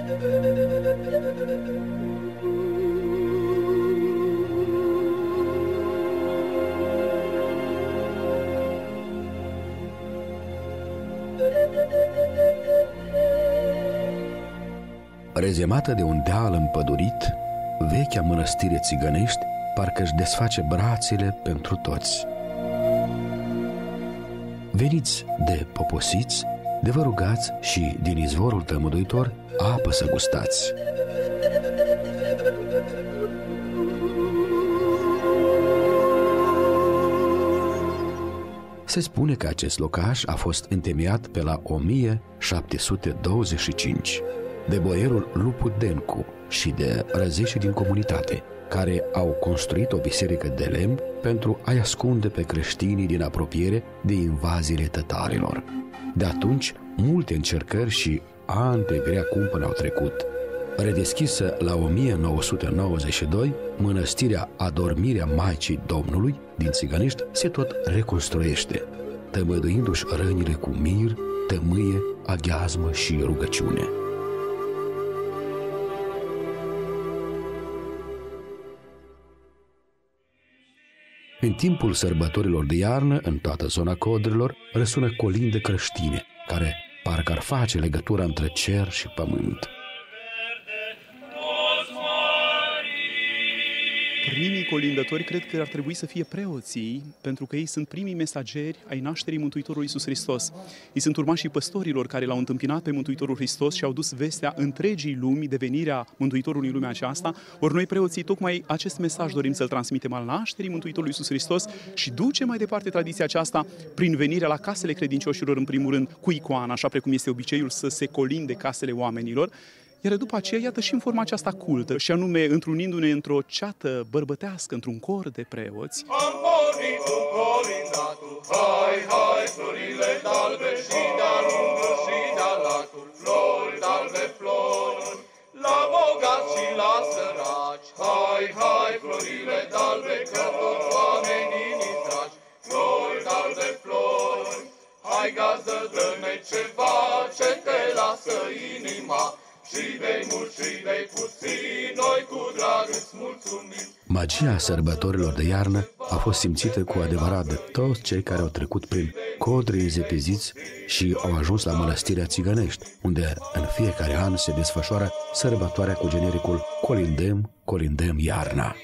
Rezemată de un deal împădurit, vechea mănăstire țigănești parcă își desface brațele pentru toți. Veniți de poposiți, de vă rugați și din izvorul tămăduitor apă să gustați. Se spune că acest locaș a fost întemeiat pe la 1725 de boierul Lupu Dencu și de răzești din comunitate, care au construit o biserică de lemn pentru a-i ascunde pe creștinii din apropiere de invaziile tătarilor. De atunci, multe încercări și ani de grea cumpănă au trecut. Redeschisă la 1992, mănăstirea Adormirea Maicii Domnului din Țigănești se tot reconstruiește, tămăduindu-și rănile cu mir, tămâie, aghiazmă și rugăciune. În timpul sărbătorilor de iarnă, în toată zona Codrilor, răsună colinde creștine, care parcă ar face legătura între cer și pământ. Primii colindători cred că ar trebui să fie preoții, pentru că ei sunt primii mesageri ai nașterii Mântuitorului Iisus Hristos. Ei sunt urmașii păstorilor care l-au întâmpinat pe Mântuitorul Hristos și au dus vestea întregii lumi de venirea Mântuitorului în lumea aceasta. Ori noi preoții tocmai acest mesaj dorim să-l transmitem al nașterii Mântuitorului Iisus Hristos și ducem mai departe tradiția aceasta prin venirea la casele credincioșilor, în primul rând cu icoana, așa precum este obiceiul să se colinde casele oamenilor. Iar după aceea, iată și în forma aceasta cultă, și anume întrunindu-ne într-o ceată bărbătească, într-un cor de preoți. Am pornit cu colindatul, hai, hai, florile d'albe și de-a lungul și de-a latul, flori d'albe flori, la bogați și la săraci, hai, hai, florile d'albe, că toți oamenii ni-s dragi, flori d'albe flori, hai gazdă, dă-ne ceva ce te lasă inima, și de mult și de puțin, noi cu drag îți mulțumim. Magia sărbătorilor de iarnă a fost simțită cu adevărat de toți cei care au trecut prin Codrii zepeziți și au ajuns la mănăstirea Țigănești, unde în fiecare an se desfășoară sărbătoarea cu genericul Colindăm, colindăm iarna.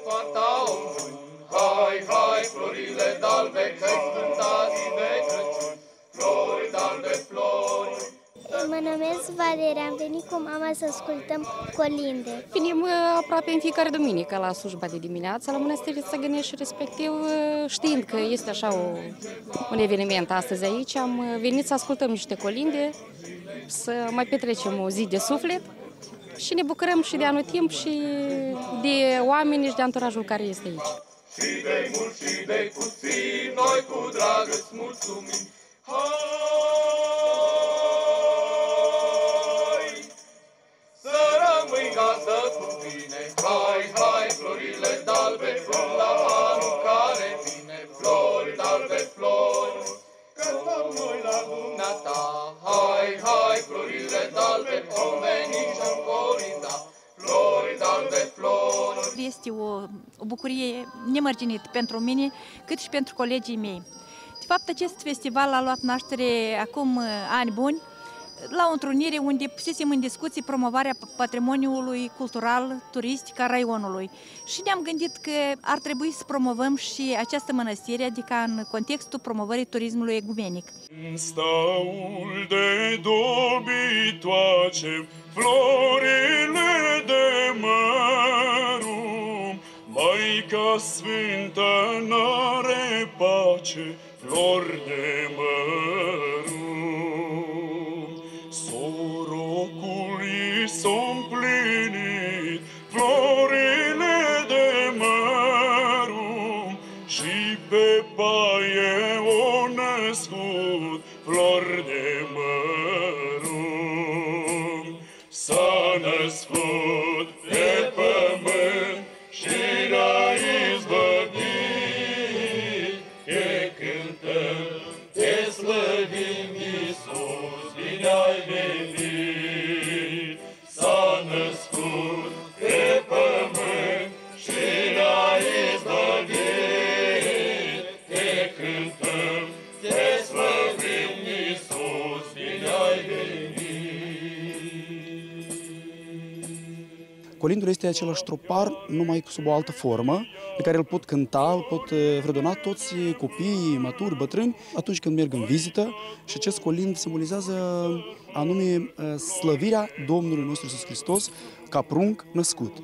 Hai, hai, florile d'albe, că-i cântați de Crăciun, flori d'albe flori. Mă numesc Valeria, am venit cu mama să ascultăm colinde. Venim aproape în fiecare duminică la slujba de dimineață la Mănăstirea Țigănești și respectiv știind că este așa un eveniment astăzi aici, am venit să ascultăm niște colinde, să mai petrecem o zi de suflet și ne bucurăm și de anul timp și de oameni și de anturajul care este aici. Și de mult și de puțin, noi cu drag îți mulțumim. Să rămâi gazdă cu bine, hai, hai, florile d'albe, flori la anul care vine, flori d'albe, flori, că stăm noi la dumneata, hai, hai, florile d'albe, vom veni și-am colinda, flori d'albe, flori. Este o bucurie nemărginită pentru mine, cât și pentru colegii mei. De fapt, acest festival a luat naștere acum ani buni, la o întrunire unde pusesem în discuții promovarea patrimoniului cultural, turistic a raionului. Și ne-am gândit că ar trebui să promovăm și această mănăstire, adică în contextul promovării turismului egumenic. În staul de dobitoace, florile de mărum, Maica Sfântă n-are pace, flori de mărum. Sorocul i s-a împlinit, florile de mărum, și pe paie o născut, flori de mărum. S-a născut pe pământ și ne-a izbăvit, te cântăm, te slăvim, Iisus, bine ai venit. colindul este același tropar, numai sub o altă formă, pe care îl pot cânta, îl pot fredona toți copiii, maturi, bătrâni, atunci când merg în vizită. Și acest colind simbolizează anume slăvirea Domnului nostru Iisus Hristos ca prunc născut.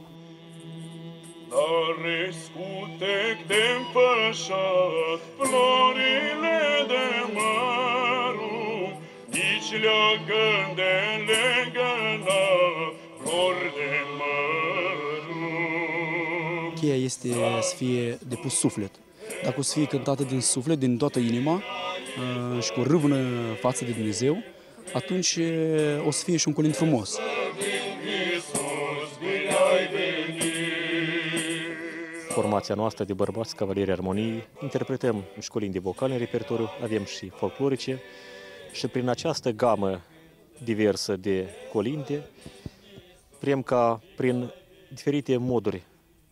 Dar scutec de-nfășat florile de măru, nici leagăn de legăna flori de măru. Cheia este să fie depus suflet. Dacă o să fie cântată din suflet, din toată inima și cu râvnă față de Dumnezeu, atunci o să fie și un colind frumos. Formația noastră de bărbați, Cavalerii Armoniei, interpretăm și colinde vocale în repertoriu, avem și folclorice și prin această gamă diversă de colinde, vrem ca prin diferite moduri,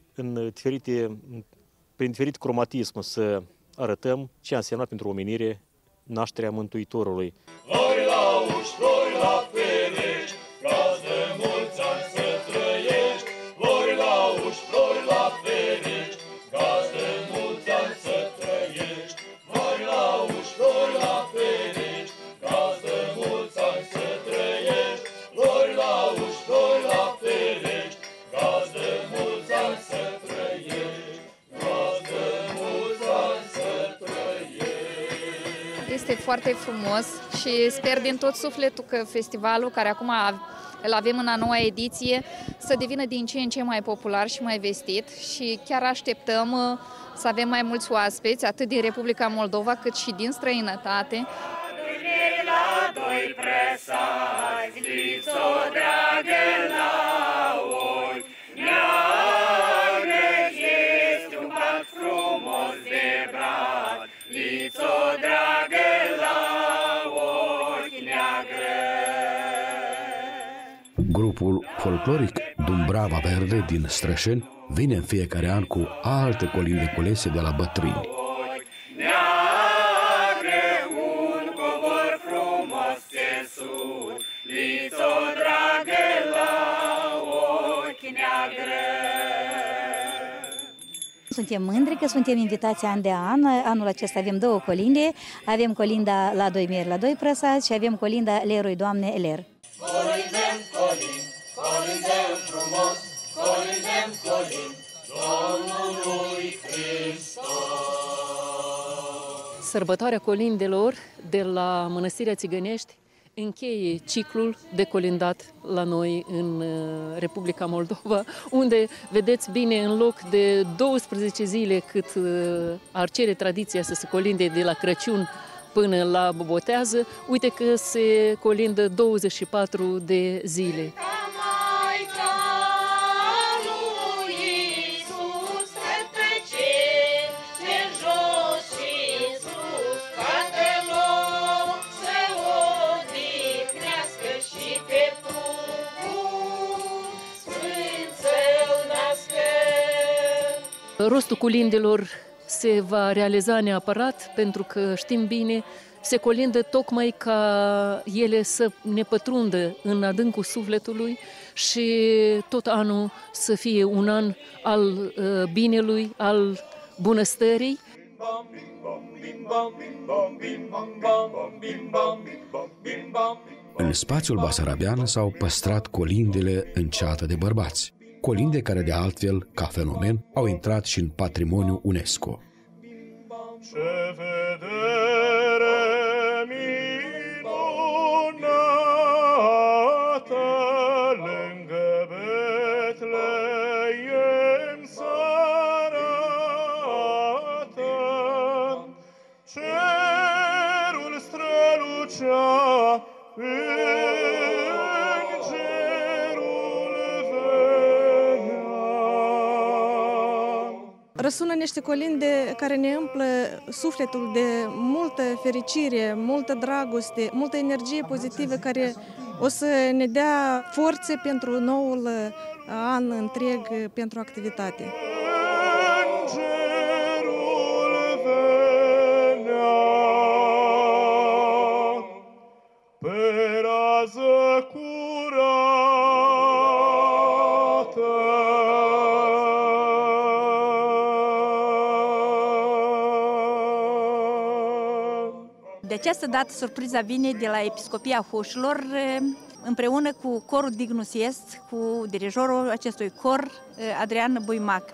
prin diferit cromatism să arătăm ce a însemnat pentru omenire nașterea Mântuitorului. Flori la uși, flori la ferești, caz de mulți ani să trăiești. Flori la uși, flori la ferești, caz de mulți ani să trăiești. Flori la uși, flori la ferești, caz de mulți ani să trăiești. Flori la uși, flori la ferești, caz de mulți ani să trăiești. Caz de mulți ani să trăiești. Este foarte frumos și sper din tot sufletul că festivalul, care acum îl avem în a noua ediție, să devină din ce în ce mai popular și mai vestit și chiar așteptăm să avem mai mulți oaspeți, atât din Republica Moldova cât și din străinătate. La doi presați, lițo dragă la ochi, neagră este un pat frumos de brad, lițo dragă la ochi, neagră. Grupul folcloric Dumbrava Verde din Strășeni vine în fiecare an cu alte colinde culese de la bătrâni. Lițo dragă la ochi, neagră. Suntem mândri că suntem invitați an de an. Anul acesta avem două colinde. Avem colinda La doi mieri, la doi prăsați și avem colinda Lerui Doamne, Ler. Colindem, colind, colindem frumos, colindem, colind, Domnului Hristos. Sărbătoarea colindelor de la Mănăstirea Țigănești încheie ciclul de colindat la noi în Republica Moldova, unde, vedeți bine, în loc de 12 zile cât ar cere tradiția să se colinde de la Crăciun până la Bobotează, uite că se colindă 24 de zile. Rostul colindelor se va realiza neapărat, pentru că știm bine, se colindă tocmai ca ele să ne pătrundă în adâncul sufletului și tot anul să fie un an al binelui, al bunăstării. În spațiul basarabean s-au păstrat colindele în ceată de bărbați. Colinde care, de altfel, ca fenomen, au intrat și în patrimoniul UNESCO. Ce vedere minunată lângă Betleem s-arată, cerul strălucea Răsună niște colinde care ne umplă sufletul de multă fericire, multă dragoste, multă energie pozitivă care o să ne dea forțe pentru noul an întreg pentru activitate. Pe rază curată De această dată, surpriza vine de la Episcopia Hușilor, împreună cu corul Dignus Est, cu dirijorul acestui cor, Adrian Buimac.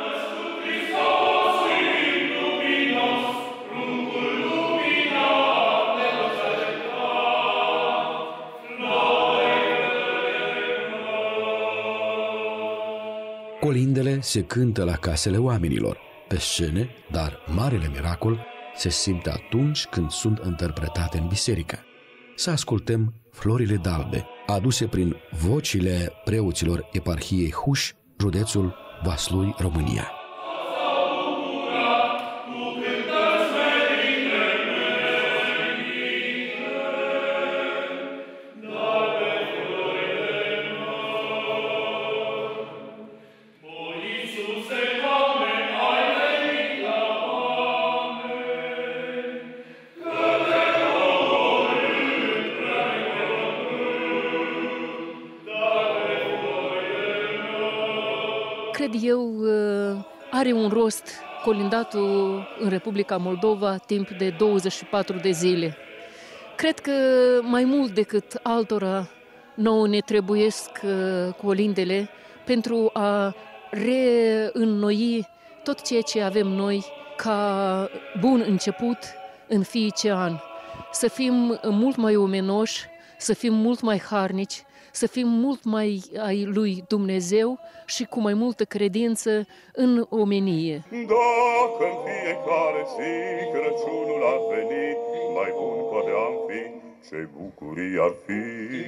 Colindele se cântă la casele oamenilor, pe scene, dar marele miracol se simte atunci când sunt interpretate în biserică. Să ascultăm Florile d'Albe, aduse prin vocile preoților eparhiei Huș, județul Vaslui, România. Cred eu, are un rost colindatul în Republica Moldova timp de 24 de zile. Cred că mai mult decât altora nouă ne trebuiesc colindele pentru a reînnoi tot ceea ce avem noi ca bun început în fiecare an. Să fim mult mai omenoși, să fim mult mai harnici, să fim mult mai ai lui Dumnezeu și cu mai multă credință în omenie. Dacă în fiecare zi Crăciunul ar veni, mai bun poate am fi, ce bucurii ar fi.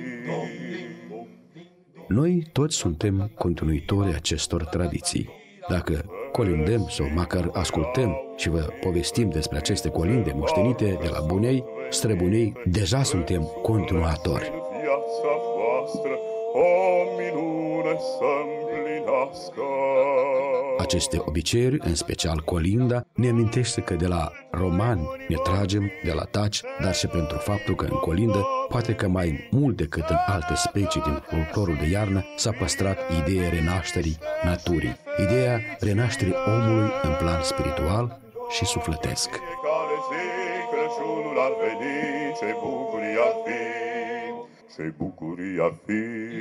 Noi toți suntem continuitorii acestor tradiții. Dacă colindăm sau măcar ascultăm și vă povestim despre aceste colinde moștenite de la bunei, străbunei, deja suntem continuatori. Viața voastră o minune să împlinească. Aceste obiceiuri, în special colinda, ne amintește că de la romani ne tragem, de la taci, dar și pentru faptul că în colindă, poate că mai mult decât în alte specii din folclorul de iarnă, s-a păstrat ideea renașterii naturii, ideea renașterii omului în plan spiritual și sufletesc. Fiecare zi Crăciunul ar veni, ce bucurii ar fi, ce bucurii ar fi.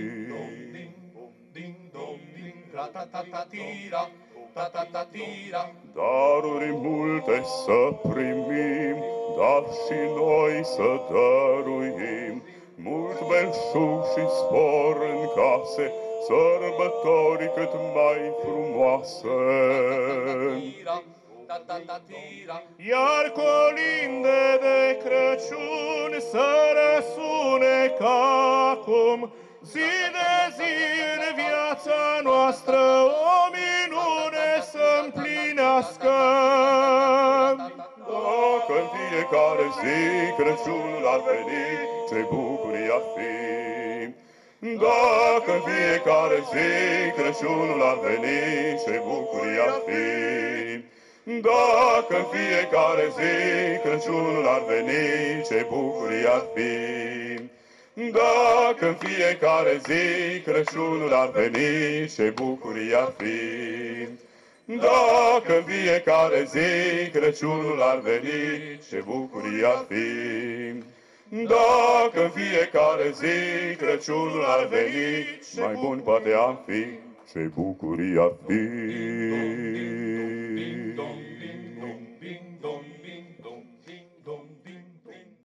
Daruri multe să primim, dar și noi să dăruim, mult belșug și spor în case, sărbători cât mai frumoase. Iar colinde de Crăciun să răsune ca acum, zi de zi în viața noastră o minune să împlinească. Dacă în fiecare zi Crăciunul ar veni, ce bucurii ar fi. Dacă în fiecare zi Crăciunul ar veni, ce bucurii ar fi. Dacă în fiecare zi Crăciunul ar veni, ce bucurii ar fi. Dacă în fiecare zi Crăciunul ar veni, ce bucurii ar fi. Dacă în fiecare zi Crăciunul ar veni, ce bucurii ar fi. Dacă în fiecare zi Crăciunul ar veni, mai bun poate am fi, ce bucurii ar fi.